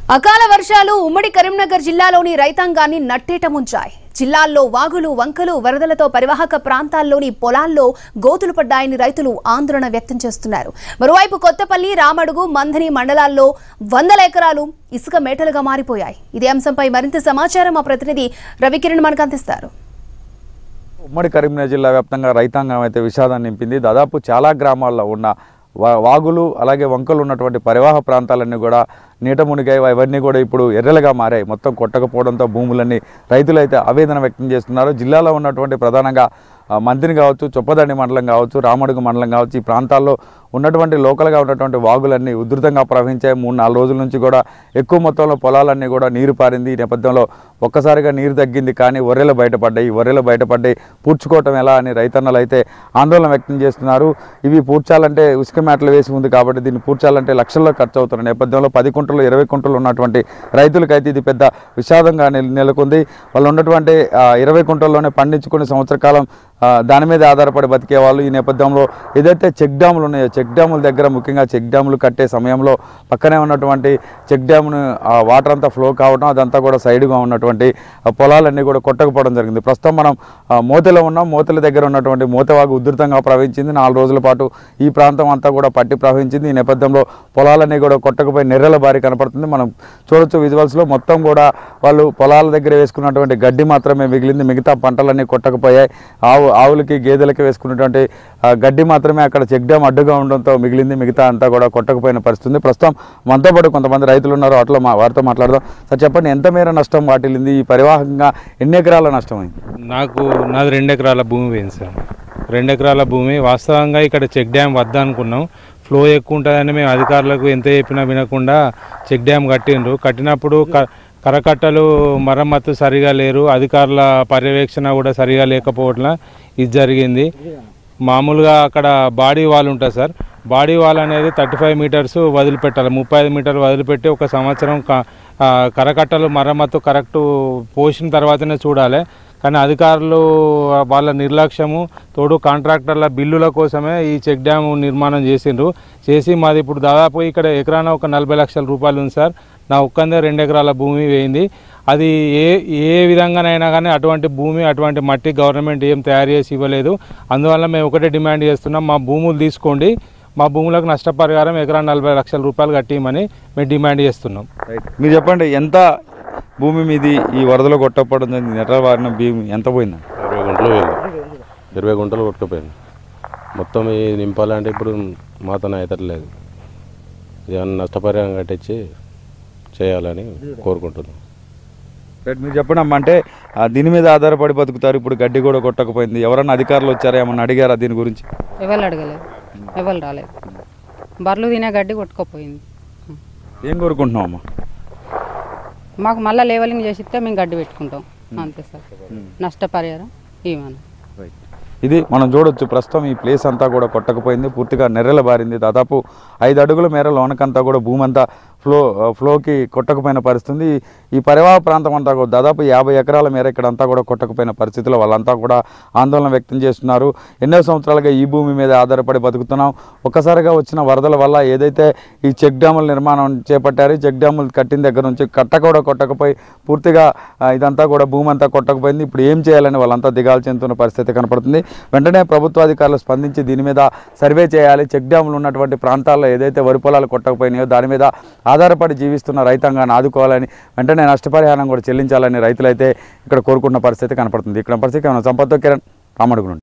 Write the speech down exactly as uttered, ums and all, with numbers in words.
అకాల వర్షాలు ఉమ్మడి కరీంనగర్ జిల్లాలోని రైతాంగాన్ని నట్టేట ముంచాయి. జిల్లాల్లో వాగులు వంకలు వరదలతో పరివాహక ప్రాంతాల్లోని పొలాల్లో గోతులు పడ్డాయని రైతులు ఆందోళన వ్యక్తం చేస్తున్నారు. మరోవైపు కొత్తపల్లి, రామడుగు, మంథని మండలాల్లో వందల ఎకరాలు ఇసుక మేటలుగా మారిపోయాయి. ఇదే అంశంపై మరింత సమాచారం మా ప్రతినిధి రవికిరణ్ మనకు అందిస్తారు. ఉమ్మడి కరీంనగర్ జిల్లా వ్యాప్తంగా రైతాంగం అయితే విషాదాన్ని నింపింది. దాదాపు చాలా గ్రామాల్లో ఉన్న వాగులు అలాగే వంకలు ఉన్నటువంటి పరివాహ ప్రాంతాలన్నీ కూడా నీట మునిగాయి. అవన్నీ కూడా ఇప్పుడు ఎర్రలుగా మారాయి. మొత్తం కొట్టకపోవడంతో భూములన్నీ రైతులు అయితే ఆవేదన వ్యక్తం చేస్తున్నారు. జిల్లాలో ఉన్నటువంటి ప్రధానంగా మంథని కావచ్చు, చొప్పదండి మండలం కావచ్చు, రామడుగు మండలం కావచ్చు, ఈ ప్రాంతాల్లో ఉన్నటువంటి లోకల్గా ఉన్నటువంటి వాగులన్నీ ఉధృతంగా ప్రవహించాయి. మూడు నాలుగు రోజుల నుంచి కూడా ఎక్కువ మొత్తంలో పొలాలన్నీ కూడా నీరు పారింది. ఈ నేపథ్యంలో ఒక్కసారిగా నీరు తగ్గింది, కానీ ఒర్రెలు బయటపడ్డాయి. ఒర్రెలు బయటపడ్డాయి పూడ్చుకోవటం ఎలా అని రైతన్నలు అయితే ఆందోళన వ్యక్తం చేస్తున్నారు. ఇవి పూడ్చాలంటే ఉసుక మేటలు వేసి ఉంది కాబట్టి దీన్ని పూడ్చాలంటే లక్షల్లో ఖర్చు అవుతున్న నేపథ్యంలో పది కుంటలు ఇరవై కుంటలు ఉన్నటువంటి రైతులకైతే ఇది పెద్ద విషాదంగా నెలకొంది. వాళ్ళు ఉన్నటువంటి ఇరవై కుంటల్లోనే పండించుకునే సంవత్సర కాలం దాని మీద ఆధారపడి బతికే వాళ్ళు. ఈ నేపథ్యంలో ఏదైతే చెక్ డ్యాములు ఉన్నాయో చెక్ డ్యాముల దగ్గర ముఖ్యంగా చెక్ డ్యాములు కట్టే సమయంలో పక్కనే ఉన్నటువంటి చెక్ డ్యామును వాటర్ అంతా ఫ్లో కావడం, అదంతా కూడా సైడ్గా ఉన్నటువంటి పొలాలన్నీ కూడా కొట్టకపోవడం జరిగింది. ప్రస్తుతం మనం మోతెలో ఉన్నాం. మోతెల దగ్గర ఉన్నటువంటి మోతవాగు ఉధృతంగా ప్రవహించింది. నాలుగు రోజుల పాటు ఈ ప్రాంతం అంతా కూడా పట్టి ప్రవహించింది. ఈ నేపథ్యంలో పొలాలన్నీ కూడా కొట్టకపోయి నెర్రెల బారి కనపడుతుంది. మనం చూడొచ్చు విజువల్స్లో. మొత్తం కూడా వాళ్ళు పొలాల దగ్గర వేసుకున్నటువంటి గడ్డి మాత్రమే మిగిలింది. మిగతా పంటలన్నీ కొట్టకపోయాయి. ఆవు ఆవులకి గేదెలకి వేసుకున్నటువంటి గడ్డి మాత్రమే అక్కడ చెక్ డ్యామ్ అడ్డుగా ఉండడంతో మిగిలింది. మిగతా అంతా కూడా కొట్టకపోయిన పరిస్థితి. ప్రస్తుతం మనతో పాటు కొంతమంది రైతులు ఉన్నారు. అట్లా మా వారితో మాట్లాడదాం. సార్ చెప్పండి, ఎంత మేర నష్టం వాటిల్లింది? ఈ పరివాహకంగా ఎన్ని ఎకరాల నష్టం అయింది? నాకు నాది రెండు ఎకరాల భూమి పోయింది సార్. రెండు ఎకరాల భూమి. వాస్తవంగా ఇక్కడ చెక్ డ్యామ్ వద్ద అనుకున్నాం. ఫ్లో ఎక్కువ ఉంటుందని మేము అధికారులకు ఎంత చెప్పినా వినకుండా చెక్ డ్యామ్ కట్టిండ్రు. కట్టినప్పుడు కరకట్టలు మరమ్మతు సరిగా లేరు, అధికారుల పర్యవేక్షణ కూడా సరిగా లేకపోవట్ల ఇది జరిగింది. మామూలుగా అక్కడ బాడీ వాల్ ఉంటుంది సార్. బాడీ వాల్ అనేది థర్టీ ఫైవ్ మీటర్స్ వదిలిపెట్టాలి. ముప్పై ఐదు మీటర్లు వదిలిపెట్టి ఒక సంవత్సరం కరకట్టలు మరమ్మతు కరెక్ట్ పోసిన తర్వాతనే చూడాలి. కానీ అధికారులు వాళ్ళ నిర్లక్ష్యము తోడు కాంట్రాక్టర్ల బిల్లుల కోసమే ఈ చెక్ డ్యామ్ నిర్మాణం చేసిండ్రు. చేసి మాది ఇప్పుడు దాదాపు ఇక్కడ ఎకరాన ఒక నలభై లక్షల రూపాయలు ఉంది సార్. నా ఒక్కందే రెండు ఎకరాల భూమి వేయింది. అది ఏ ఏ విధంగానైనా కానీ అటువంటి భూమి అటువంటి మట్టి గవర్నమెంట్ ఏం తయారు చేసి ఇవ్వలేదు. అందువల్ల మేము ఒకటే డిమాండ్ చేస్తున్నాం, మా భూములు తీసుకోండి, మా భూములకు నష్టపరిహారం ఎకరా నలభై లక్షల రూపాయలు కట్టిమని మేము డిమాండ్ చేస్తున్నాం. మీరు చెప్పండి, ఎంత భూమి మీది ఈ వరదలో కొట్టకపోవడం నెట్ల వారిన భూమి ఎంత పోయింది? ఇరవై గుంటలు పోయింది. ఇరవై గుంటలు కొట్టుకుపోయింది. మొత్తం ఇది నింపాలంటే ఇప్పుడు మాతోనే అవుతలేదు. ఏమన్నా నష్టపరిహారం కట్టించి చేయాలని కోరుకుంటున్నాం. మీరు చెప్పండి అమ్మ, అంటే దీని మీద ఆధారపడి బతుకుతారు. ఇప్పుడు గడ్డి కూడా కొట్టకపోయింది. ఎవరన్నా అధికారులు వచ్చారా, ఏమన్నా అడిగారా దీని గురించి? ఎవరు అడగలేదు, ఎవరు రాలేదు. బర్రెలు తినే గడ్డి కొట్టుకోపోయింది. ఏం కోరుకుంటున్నాం అమ్మ? మాకు మళ్ళీ లేవలింగ్ చేసి ఇస్తే మేము గడ్డి పెట్టుకుంటాం అంతే సార్. నష్టపరిహారం ఏమన్నా. ఇది మనం చూడొచ్చు. ప్రస్తుతం ఈ ప్లేస్ అంతా కూడా కొట్టకపోయింది, పూర్తిగా నెర్రెల బారింది. దాదాపు ఐదు అడుగుల మేర లోనకంతా కూడా భూమి అంతా ఫ్లో ఫ్లోకి కొట్టకపోయిన పరిస్థితి. ఈ పరివాహ ప్రాంతం అంతా కూడా దాదాపు యాభై ఎకరాల మేర ఇక్కడ అంతా కూడా కొట్టకపోయిన పరిస్థితిలో వాళ్ళంతా కూడా ఆందోళన వ్యక్తం చేస్తున్నారు. ఎన్నో సంవత్సరాలుగా ఈ భూమి మీద ఆధారపడి బతుకుతున్నాం. ఒక్కసారిగా వచ్చిన వరదల వల్ల ఏదైతే ఈ చెక్ డ్యాముల నిర్మాణం చేపట్టారు, చెక్ డ్యాములు కట్టిన దగ్గర నుంచి కట్ట కూడా కొట్టకపోయి పూర్తిగా ఇదంతా కూడా భూమి అంతా కొట్టకపోయింది. ఇప్పుడు ఏం చేయాలని వాళ్ళంతా దిగాలు చెందుతున్న పరిస్థితి కనపడుతుంది. వెంటనే ప్రభుత్వాధికారులు స్పందించి దీని మీద సర్వే చేయాలి. చెక్ డ్యాములు ఉన్నటువంటి ప్రాంతాల్లో ఏదైతే వరి పొలాలు కొట్టకపోయినాయో దాని మీద ఆధారపడి జీవిస్తున్న రైతాంగాన్ని ఆదుకోవాలని, వెంటనే నష్టపరిహారం కూడా చెల్లించాలని రైతులైతే ఇక్కడ కోరుకున్న పరిస్థితి కనపడుతుంది. ఇక్కడ పరిస్థితి సంపత్ కిరణ్, రామడుగు నుండి.